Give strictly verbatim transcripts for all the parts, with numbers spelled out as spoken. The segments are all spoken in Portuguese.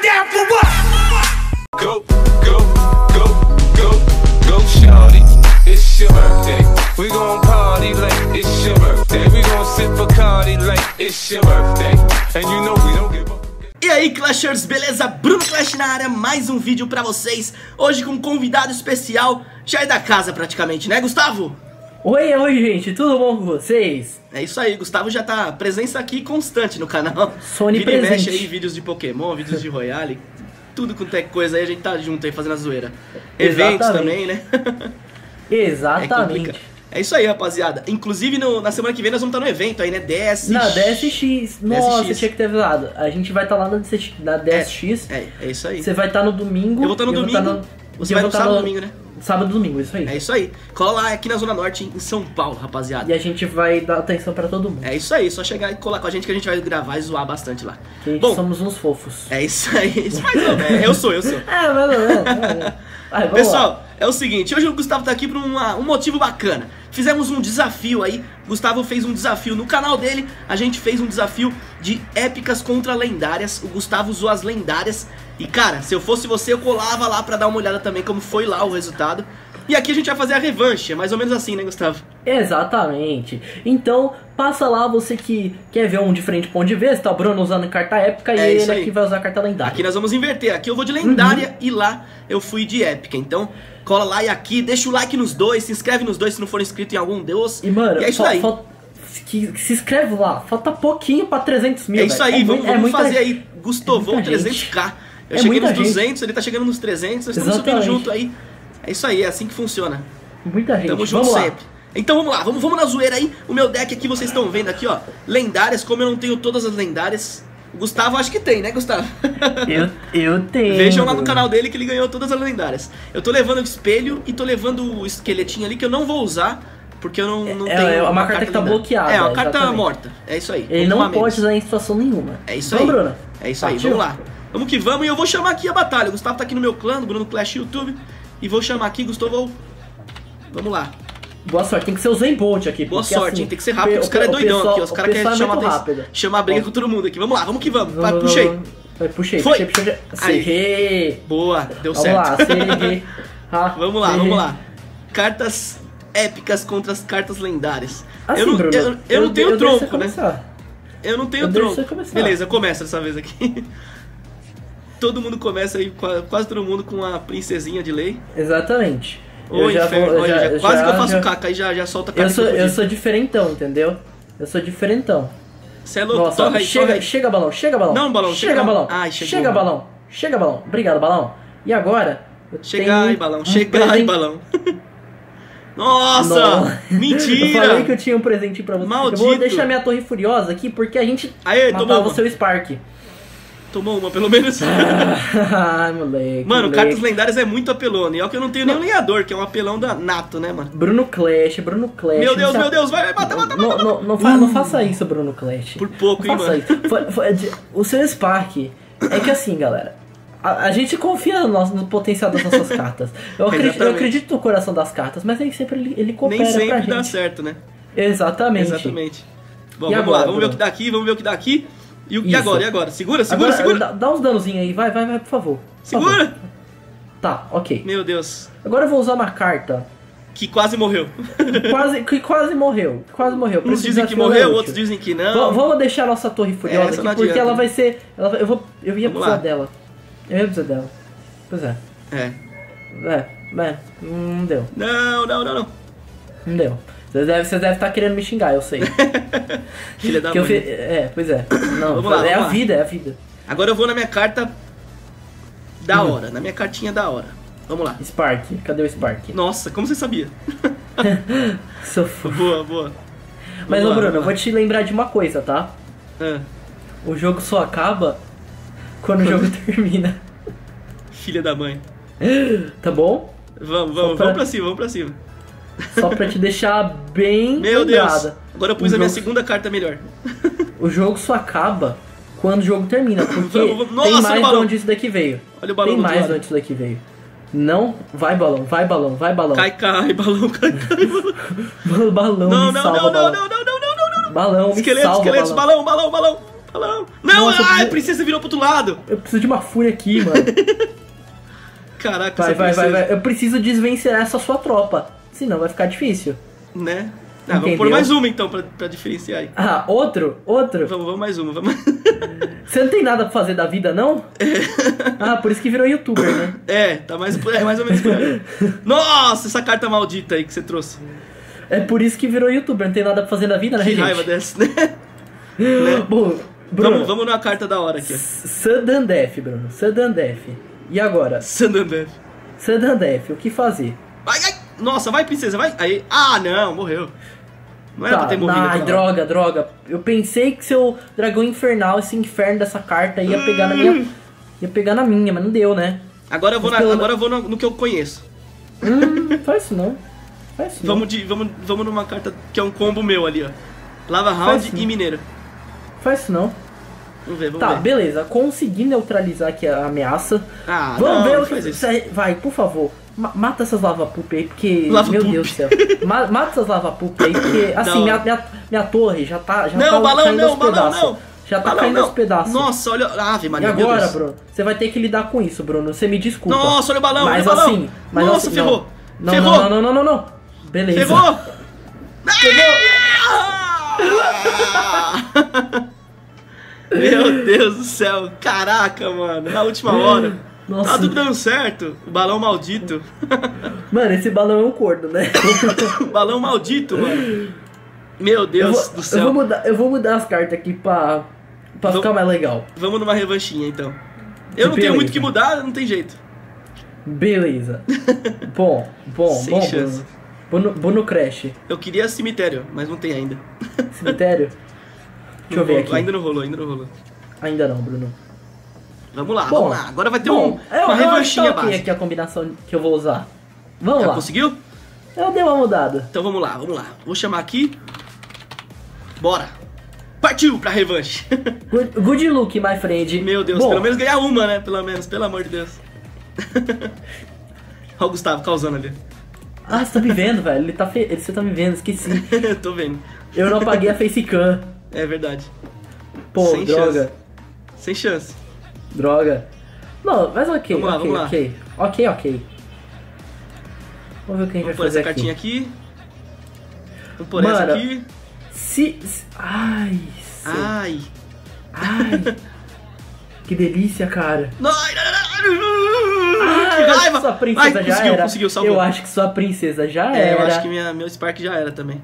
down for what? Go, go, go, go, go, shawty. It's your birthday. We gon' party like it's your birthday. We gon' sip Bacardi like it's your birthday. And you know we don't give up. E aí, Clashers, beleza? Bruno Clash na área, mais um vídeo pra vocês. Hoje com um convidado especial, já é da casa praticamente, né, Gustavo? Oi, oi, gente, tudo bom com vocês? É isso aí, Gustavo já tá presença aqui constante no canal. Sony Vira e mexe presente. aí, vídeos de Pokémon, vídeos de Royale, tudo quanto é coisa aí, a gente tá junto aí fazendo a zoeira. Eventos Exatamente. também, né? Exatamente. É, é isso aí, rapaziada. Inclusive, no, na semana que vem nós vamos estar no evento aí, né? D S X. Na D S X, nossa, D S X. tinha que ter avisado. A gente vai estar lá na D S X. É, é isso aí. Você vai estar no domingo. Eu vou estar no e eu domingo. Vou tá no... Você e vai eu no vou tá sábado e domingo, né? Sábado e domingo, isso aí. É isso aí. Cola lá aqui na Zona Norte, em São Paulo, rapaziada. E a gente vai dar atenção pra todo mundo. É isso aí, só chegar e colar com a gente que a gente vai gravar e zoar bastante lá. Que Bom, somos uns fofos. é isso aí. Isso mais ou menos. Eu sou, eu sou. É, mais ou menos. mais ou menos. Vai, vamos Pessoal, lá. é o seguinte, hoje o Gustavo tá aqui por uma, um motivo bacana. Fizemos um desafio aí, Gustavo fez um desafio no canal dele, a gente fez um desafio de épicas contra lendárias, o Gustavo usou as lendárias. E cara, se eu fosse você, eu colava lá pra dar uma olhada também como foi lá o resultado. E aqui a gente vai fazer a revanche, é mais ou menos assim, né, Gustavo? Exatamente. Então, passa lá, você que quer ver um diferente ponto de vista, tá o Bruno usando carta épica É e isso ele aí. aqui vai usar carta lendária. Aqui nós vamos inverter, aqui eu vou de lendária e lá eu fui de épica. Então, cola lá e aqui, deixa o like nos dois, se inscreve nos dois se não for inscrito em algum deus. E mano, e é isso fa- aí. fa- que, que se inscreve lá, falta pouquinho pra trezentos mil. É isso velho. aí, É vamos, mui- é vamos muita fazer gente. aí, Gustovou muita trezentos gente. k. Eu É cheguei muita nos gente. duzentos, ele tá chegando nos trezentos, nós estamos subindo Exatamente. junto aí. É isso aí, é assim que funciona. Muita gente. Tamo junto Vamos lá. sempre. Então vamos lá, vamos, vamos na zoeira aí. O meu deck aqui, vocês estão vendo aqui, ó, lendárias, como eu não tenho todas as lendárias. O Gustavo acho que tem, né, Gustavo? Eu, eu tenho. Vejam lá no canal dele que ele ganhou todas as lendárias. Eu tô levando o espelho e tô levando o esqueletinho ali que eu não vou usar, porque eu não, não É, tenho é uma carta que tá lendária. bloqueada, É, uma carta exatamente. morta. É isso aí. Ele vamos não lá pode mesmo. usar em situação nenhuma. É isso Então, aí. Bruno. É isso aí, Partiu? vamos lá. Vamos que vamos e eu vou chamar aqui a batalha. O Gustavo tá aqui no meu clã, do Bruno Clash YouTube. E vou chamar aqui, Gustavo. Vamos lá. Boa sorte, tem que ser o Zen Bolt aqui. Boa porque, sorte, assim, hein? Tem que ser rápido. o Os caras é pe- o doidão pessoal- aqui. Os o caras pessoal querem é chamar, muito atenção- rápido. chamar briga Ó. com todo mundo aqui. Vamos lá, vamos que vamos. Vai, Vamos, puxei. vamos. Vai, puxei, Foi. puxei, puxei. Aí. Serrei. Boa, deu Vamos certo. lá, serrei. Ah, Vamos lá, serrei. vamos lá. Cartas épicas contra as cartas lendárias. Assim, eu não, Bruno, eu, eu não tenho eu deixo tronco, você né? começar. Eu não tenho Eu deixo tronco. você começar. Beleza, eu começo dessa vez aqui. Todo mundo começa aí, qua- quase todo mundo com a princesinha de lei. Exatamente. Ô, Eu já inferno, vou- eu olha, já- já- quase já- que eu faço já- caca, aí já, já solta a Eu carta sou, que eu podia. sou diferentão, entendeu? Eu sou diferentão. Você é louco, Nossa, torra aí, chega, torra aí. chega balão, chega balão. Não, balão, chega chega não. balão. Ai, chegou. chega balão, chega balão. Obrigado, balão. E agora? eu Chega tenho aí, balão, um chega aí, presente- balão. Nossa! Não. Mentira! Eu falei que eu tinha um presente pra você. Maldito. Eu vou deixar minha torre furiosa aqui porque a gente Aê, tomou matava uma. o seu Spark. Tomou uma, pelo menos. Ai, moleque. Mano, moleque. cartas lendárias é muito apelona. E é o que eu não tenho nem o lenhador, que é um apelão da nato, né, mano? Bruno Clash, Bruno Clash. Meu Deus, não meu Deus, vai, vai, mata, mata, Não, mata. não, não, fa- não faça isso, Bruno Clash. Por pouco, Não hein, faça mano? isso. Foi- foi- de- o seu Spark é que assim, galera. A, a gente confia no, nosso- no potencial das nossas cartas. Eu acredito, eu Exatamente. acredito no coração das cartas, mas nem sempre ele, ele coopera Nem pra sempre gente. dá certo, né? Exatamente. Exatamente. Bom, E vamos agora, lá, vamos ver o Bruno? que dá aqui, vamos ver o que dá aqui. E, o- e Isso. agora, e agora? Segura, segura, Agora, segura. Dá, dá uns danozinhos aí, vai, vai, vai, por favor. Por favor. Segura! Tá, ok. Meu Deus. Agora eu vou usar uma carta Que quase morreu. que quase, que quase morreu. Quase morreu. Pra Uns esse dizem que desafio ela é morreu, útil. outros dizem que V- não. Vamos deixar a nossa torre furiosa Essa não aqui, porque adianta. ela vai ser. Ela vai- eu, vou, eu ia Vamos precisar lá. dela. Eu ia precisar dela. Pois é. É. É, é. Não deu. Não, não, não, não. Não deu. Vocês devem vocês devem estar querendo me xingar, eu sei. Filha da Que eu mãe. fi- É, pois é. Não, Vamos lá, é vamos a lá. vida, é a vida. Agora eu vou na minha carta da Uhum. hora, na minha cartinha da hora. Vamos lá. Spark, cadê o Spark? Nossa, como você sabia? Sou fofo. Boa, boa. Mas, Vamos ô lá, Bruno, eu vamos vou lá. te lembrar de uma coisa, tá? Ah, O jogo só acaba quando o Quando- jogo termina. filha da mãe. Tá bom? Vamos, Só vamos, pra- vamos pra cima, vamos pra cima. Só pra te deixar bem Meu lembrada. Deus. Agora eu pus O a minha jogo- segunda carta melhor. O jogo só acaba quando o jogo termina, porque Vamos, vamos. tem Nossa, mais o de balão. onde isso daqui veio. Olha o balão Tem do mais lado. de onde isso daqui veio. Não, vai balão, vai balão, vai balão. Cai, cai, balão, cai, cai, balão. balão, Não, me não, salva, não, não, balão. não, não, não, não, não, não, não. Balão, me Esqueletos, salva, esqueletos, balão. balão, balão, balão. balão. Não, Nossa, ai, eu- a princesa virou pro outro lado. Eu preciso de uma fúria aqui, mano. Caraca, Vai, essa vai, vai, princesa, vai. Eu preciso desvencer essa sua tropa. Senão vai ficar difícil. né? Ah, vamos Entendeu? pôr mais uma então, pra, pra diferenciar aí. Ah, outro? Outro? Vamos, vamos mais uma, vamos. Você não tem nada pra fazer da vida, não? Ah, por isso que virou youtuber, né? É, tá mais, é mais ou menos por aí. Nossa, essa carta maldita aí que você trouxe. É por isso que virou youtuber, não tem nada pra fazer da vida, né, Que gente? raiva dessa, né? Bom, Bruno, Vamos, vamos numa carta da hora aqui. ó. Sudden Death, Bruno. Sudden Death. E agora? Sandander. Sudden Death, o que fazer? Ai, ai. Nossa, vai, princesa, vai. Aí. Ah, não, morreu. Não era Tá, pra ter morrido. ai, aquela hora. droga, droga. Eu pensei que seu dragão infernal, esse inferno dessa carta ia pegar na minha... Ia pegar na minha, mas não deu, né? Agora eu vou, Mas na- pelo- agora eu vou no, no que eu conheço. Hum, faz isso não. Faz isso não. Vamos, de, vamos, vamos numa carta que é um combo meu ali, ó. Lava Round sim. e Mineiro. Faz isso não. Vamos ver, vamos Tá, ver. beleza. Consegui neutralizar aqui a ameaça. Ah, Vamos não, ver não o que... faz isso. Sai- Vai, por favor. Ma- Mata essas lava poop aí, porque... Lava meu poop. Deus do céu. Ma- mata essas lava poop aí, porque... Assim, Não. minha, minha, minha torre já tá... Já Não, tá balão caindo não, aos balão pedaços. não. Já tá Balão caindo não. aos pedaços. Nossa, olha. Ave E Maria, meu agora, Deus. Bruno? Você vai ter que lidar com isso, Bruno. Você me desculpa. Nossa, olha o balão, Mas olha o balão. assim... Mas Nossa, assim, ferrou. Não, Ferrou. não, não, não, não, não. Beleza. Ferrou! Meu Deus do céu, caraca, mano, na última hora. Nossa. Tá tudo dando certo. O balão maldito. Mano, esse balão é um corno, né? Balão maldito, mano. Meu Eu Deus vou, do eu, céu. vou mudar, eu vou mudar as cartas aqui pra, pra Vamos- ficar mais legal. Vamos numa revanchinha então. Eu não tenho Beleza. muito o que mudar, não tem jeito. Beleza. Bom, bom, Sem bom, chance. Bruno. Vou no, vou no Crash. Eu queria cemitério, mas não tem ainda. Cemitério? Deixa eu ver Não aqui. rolou, Ainda não rolou, ainda não rolou. Ainda não, Bruno. Vamos lá, Bom, vamos lá. Agora vai ter Bom, um, eu, uma eu acho que revanchinha tá ok básica. aqui a combinação que eu vou usar. Vamos Já lá. conseguiu? Eu dei uma mudada. Então vamos lá, vamos lá. Vou chamar aqui. Bora. Partiu pra revanche. Good, good look, my friend. Meu Deus, Bom, pelo menos ganhar uma, né? Pelo menos, pelo amor de Deus. Olha o Gustavo causando ali. Ah, você tá me vendo, velho. Ele tá fe... ele, você tá me vendo, esqueci. Tô vendo. Eu não apaguei a facecam. É verdade. Pô, Sem droga. chance. Sem chance. Droga. Não, mas ok, Vamos lá, ok, vamos lá. ok. Ok, ok. Vamos ver o que a gente Vamos pôr vai fazer essa aqui. cartinha aqui. Vamos pôr Mano. essa aqui. Se... se- Ai... se- Ai. Ai... que delícia, cara. Não, ai, ai, ai, ai, Ah, que eu acho raiva. que sua princesa Ai, já conseguiu, era. conseguiu, salvou. Eu acho que sua princesa já É, era. eu acho que minha, meu Spark já era também.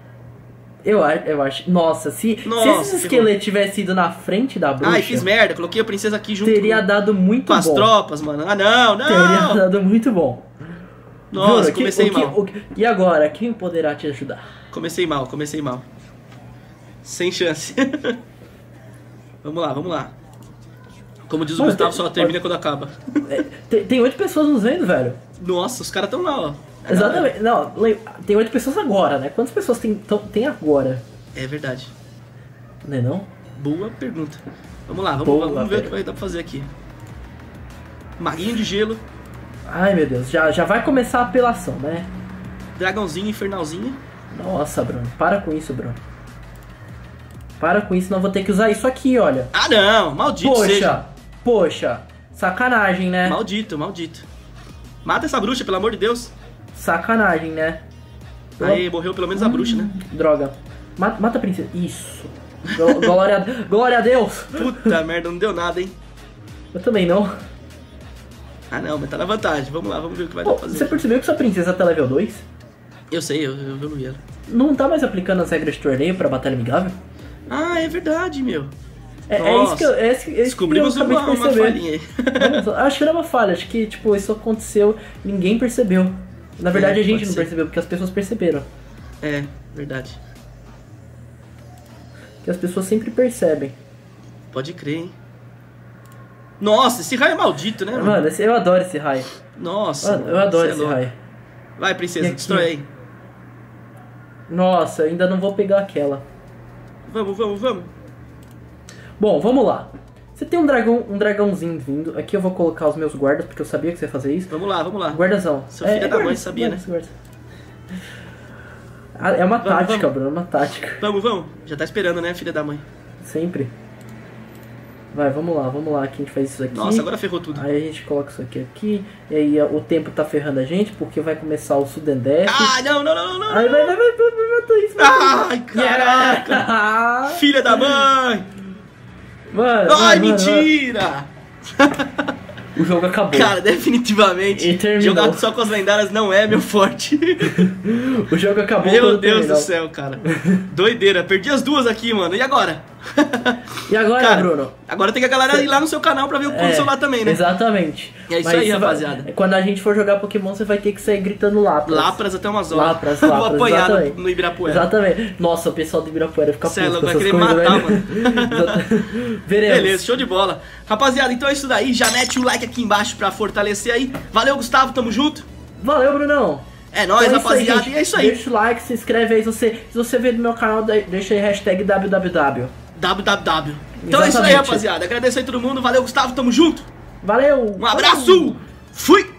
Eu acho, eu acho. Nossa, se, Nossa, se esses ferrou. esqueletos tivessem ido na frente da bruxa, Ai, fiz merda. Coloquei a princesa aqui junto teria com, dado muito com as bom. tropas, mano. Ah, não, não. Teria dado muito bom. Nossa, Bruno, que- comecei o que- mal. o que- e agora, quem poderá te ajudar? Comecei mal, comecei mal. Sem chance. Vamos lá, vamos lá. Como diz o Mas Gustavo, tem- só termina quando acaba. É, tem, tem oito pessoas nos vendo, velho. Nossa, os caras tão lá, ó. Exatamente. Não, le- tem oito pessoas agora, né? Quantas pessoas tem, tão- tem agora? É verdade. Não é não? Boa pergunta. Vamos lá, vamos, Boa vamos ver o que pergunta. vai dar pra fazer aqui. Maguinho de gelo, Ai, meu Deus. Já, já vai começar a apelação, né? dragãozinho, infernalzinho. Nossa, Bruno. Para com isso, Bruno. Para com isso, não vou ter que usar isso aqui, olha. Ah, não, maldito Poxa, seja. poxa. Sacanagem, né? Maldito, maldito. Mata essa bruxa, pelo amor de Deus. Sacanagem, né? Aí, morreu pelo menos a bruxa, né? Droga. Mata, mata a princesa. Isso. Glo- Glória, a- glória a Deus. Puta merda, não deu nada, hein? Eu também não. Ah, não, mas tá na vantagem. Vamos lá, vamos ver o que vai Pô, dar pra fazer. você percebeu que sua princesa tá level dois? Eu sei, eu, eu, eu não vi ela. Não tá mais aplicando as regras de torneio pra batalha amigável? Ah, é verdade, meu. É, é isso Nossa. que eu, é isso, que- é isso Descobrimos que eu acabei uma, de uma perceber. falhinha aí. Vamos lá. Acho que não é uma falha, acho que tipo, isso aconteceu e ninguém percebeu. Na verdade É, a gente pode não ser. percebeu, porque as pessoas perceberam. É, verdade. Que as pessoas sempre percebem. Pode crer, hein? Nossa, esse raio é maldito, né, mano? Mano, esse- eu adoro esse raio. Nossa. Mano, eu mano, adoro cê é esse louco. raio. Vai, princesa, E aqui? destrói aí. Nossa, eu ainda não vou pegar aquela. Vamos, vamos, vamos. Bom, vamos lá. Você tem um dragão, um dragãozinho vindo. Aqui eu vou colocar os meus guardas, porque eu sabia que você ia fazer isso. Vamos lá, vamos lá. Guardazão. Seu filho da mãe guarda, sabia, guarda, guarda. Ah, é uma Vamos, tática, vamos. Bruno, é uma tática. Vamos, vamos. Já tá esperando, né, filha da mãe? Sempre. Vai, vamos lá, vamos lá, que a gente faz isso aqui. Nossa, agora ferrou tudo. Aí a gente coloca isso aqui aqui. E aí o tempo tá ferrando a gente, porque vai começar o Sudden Death. Ah, não, não, não, não, não. Aí vai, vai, vai, vai, vai, matou isso. Ai, caraca. Yeah. Filha da mãe. Mano, Ai, mano, mentira. mano. O jogo acabou. Cara, definitivamente, E terminou. jogar só com as lendárias não é meu forte. O jogo acabou. Meu quando Deus terminou. do céu, cara. Doideira, perdi as duas aqui, mano. E agora? E agora, Cara, Bruno? agora tem que a galera ir lá no seu canal pra ver o É, celular também, né? Exatamente. E é isso Mas aí, você vai- rapaziada. quando a gente for jogar Pokémon, você vai ter que sair gritando Lapras. Lapras até umas horas. Lapras, Vou Lapras, apanhar no, exatamente. no Ibirapuera. Exatamente. Nossa, o pessoal do Ibirapuera fica Cê é puto louco, com vai essas querer coisas, matar, velho. Exata- Veremos. Beleza, show de bola. Rapaziada, então é isso daí. Já mete o like aqui embaixo pra fortalecer aí. Valeu, Gustavo, tamo junto. Valeu, Brunão. É nóis, Então é isso aí, rapaziada. gente. E é isso aí. Deixa o like, se inscreve aí. Se você, se você veio do meu canal, de- deixa aí hashtag www. www. Então é isso aí, Exatamente. rapaziada. Agradeço aí todo mundo. Valeu, Gustavo, tamo junto. Valeu. Um abraço. Fui.